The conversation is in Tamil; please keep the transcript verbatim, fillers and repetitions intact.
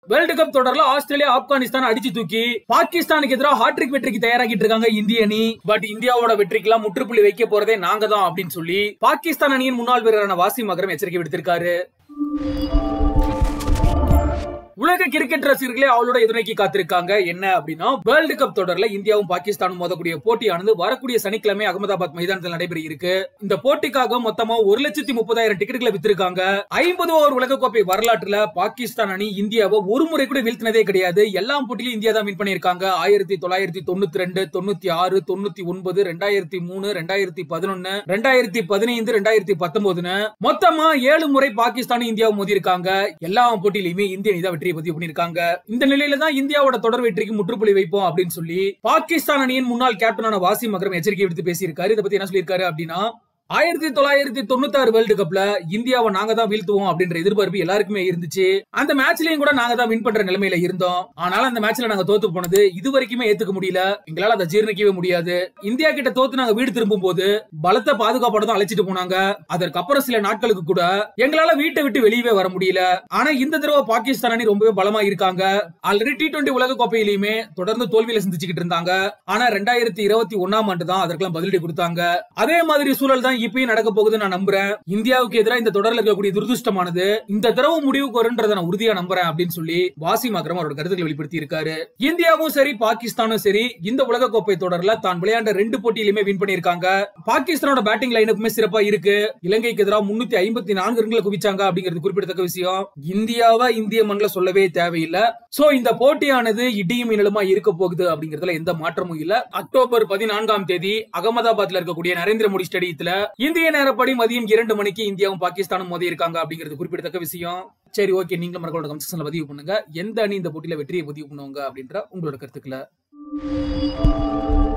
வேர்ல்டு கப் தொடர்ல ஆஸ்திரேலியா ஆப்கானிஸ்தான் அடிச்சு தூக்கி பாகிஸ்தானுக்கு எதிராக ஹாட்ரிக் வெற்றிக்கு தயாராகிட்டு இருக்காங்க இந்திய அணி. பட் இந்தியாவோட வெற்றிக்கெல்லாம் முற்றுப்புள்ளி வைக்க போறதே நாங்க தான் அப்படின்னு சொல்லி பாகிஸ்தான் அணியின் முன்னாள் வீரரான வாசிம் அக்ரம் எச்சரிக்கை விடுத்திருக்காரு. உலக கிரிக்கெட் ரசிகர்களே அவளோட எதிர்நோக்கி காத்திருக்காங்க. என்ன அப்படின்னா, வேர்ல்டு கப் தொடர்ல இந்தியாவும் பாகிஸ்தானும் மோதக்கூடிய போட்டியானது வரக்கூடிய சனிக்கிழமை அகமதாபாத் மைதானத்தில் நடைபெற இருக்கு. இந்த போட்டிக்காக மொத்தமா ஒரு லட்சத்தி முப்பதாயிரம் டிக்கெட்டுகளை வித்திருக்காங்க. ஐம்பது ஓவர் உலகக்கோப்பை வரலாற்றுல பாகிஸ்தான் அணி இந்தியாவை ஒரு முறை கூட வீழ்த்தினதே கிடையாது. எல்லா போட்டியிலும் இந்தியா தான் வின் பண்ணிருக்காங்க. ஆயிரத்தி தொள்ளாயிரத்தி தொண்ணூத்தி ரெண்டு தொண்ணூத்தி ஆறு தொண்ணூத்தி ஒன்பது ரெண்டாயிரத்தி மூணு ரெண்டாயிரத்தி பதினொன்னு ரெண்டாயிரத்தி பதினைந்து ரெண்டாயிரத்தி பத்தொன்பதுன்னு மொத்தமா ஏழு முறை பாகிஸ்தான் இந்தியாவை மோதி இருக்காங்க. எல்லா போட்டியிலுமே இந்திய அணி தான் வெற்றி பதிவு பண்ணிருக்காங்க. இந்த நிலையில தான் இந்தியாவோட தொடர் வெற்றிக்கு முற்றுப்புள்ளி வைப்போம் அப்படின்னு சொல்லி பாகிஸ்தான் அணியின் முன்னாள் கேப்டனான வாசிம் அக்ரம் எச்சரிக்கை விடுத்து பேசியிருக்காரு. இதை பத்தி என்ன சொல்லியிருக்காரு அப்படின்னா, ஆயிரத்தி தொள்ளாயிரத்தி தொண்ணூத்தி ஆறு வேர்ல்டு கப்ல இந்தியாவை நாங்க தான் வீழ்த்துவோம் அப்படின்ற எதிர்பார்ப்பு எல்லாருக்குமே இருந்துச்சு. அந்த மேட்ச்லயும் கூட நாங்க தான் வின் பண்ற நிலைமையில இருந்தோம். ஆனாலும் அந்த மேட்ச்ல நாங்க தோத்து போனது இது வரைக்குமே ஏத்துக்க முடியல. எங்களால அதை ஜீர்ணிக்கவே முடியாது. இந்தியா கிட்ட தோத்து நாங்க வீடு திரும்பும் போது பலத்த பாதுகாப்போட தான் அழைச்சிட்டு போனாங்க. அதற்கப்புறம் சில நாட்களுக்கு கூட எங்களால வீட்டை விட்டு வெளியவே வர முடியல. ஆனா இந்த தடவை பாகிஸ்தான் அணி ரொம்பவே பலமா இருக்காங்க. ஆல்ரெடி டி டுவெண்டி உலக கோப்பையிலுமே தொடர்ந்து தோல்வியில சந்திச்சுக்கிட்டு இருந்தாங்க. ஆனா ரெண்டாயிரத்தி இருபத்தி ஒன்னாம் ஆண்டு தான் அதற்கெல்லாம் பதிலடி கொடுத்தாங்க. அதே மாதிரி சூழல் தான் இப்பயும் நடக்க போகுது நான் நம்புறேன். இந்தியாவுக்கு எதிராக இந்த தொடர்ல இருக்கக்கூடிய துரதிருஷ்டமானது இந்த தடவை முடிவுக்கு வரும்ன்றத நான் உறுதியா நம்புறேன் அப்படின்னு சொல்லி வாசிம் அக்ரம் அவரோட கருத்துக்களை வெளிப்படுத்தி இருக்காரு. இந்தியாவும் சரி பாகிஸ்தானும் சரி இந்த உலக கோப்பை தொடர்ல தான் விளையாண்ட ரெண்டு போட்டியிலுமே வின் பண்ணிருக்காங்க. பாகிஸ்தானோட பேட்டிங் லைனுக்குமே சிறப்பா இருக்கு. இலங்கைக்கு எதிராக முன்னூத்தி ஐம்பத்தி நான்கு ரன்களை குவிச்சாங்க அப்படிங்கிறது குறிப்பிடத்தக்க விஷயம். இந்தியாவை இந்திய மண்ணில் சொல்லவே தேவையில்லை. சோ இந்த போட்டியானது இடியும் மின்னலுமா இருக்க போகுது அப்படிங்கறதுல எந்த மாற்றமும் இல்ல. அக்டோபர் பதினான்காம் தேதி அகமதாபாத்ல இருக்கக்கூடிய நரேந்திர மோடி ஸ்டேடியத்துல இந்திய நேரப்படி மதியம் இரண்டு மணிக்கு இந்தியாவும் பாகிஸ்தானும் மோதி இருக்காங்க அப்படிங்கிறது குறிப்பிடத்தக்க விஷயம். சரி, ஓகே, நீங்களும் மறக்காம கமெண்ட் செக்ஷன்ல பதிவு பண்ணுங்க. எந்த அணி இந்த போட்டியில வெற்றியை பதிவு பண்ணுவாங்க அப்படின்ற உங்களோட கருத்துக்களை.